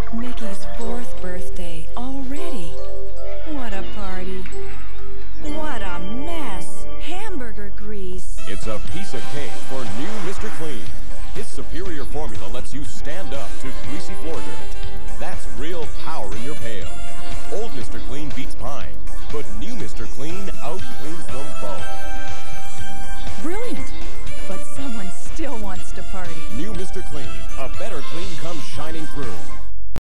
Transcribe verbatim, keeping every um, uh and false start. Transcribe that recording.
Mickey's fourth birthday already. What a party. What a mess. Hamburger grease. It's a piece of cake for new Mister Clean. His superior formula lets you stand up to greasy floor dirt. That's real power in your pail. Old Mister Clean beats pine, but new Mister Clean out-cleans them both. Brilliant. But someone still wants to party. New Mister Clean, a better clean comes shining through.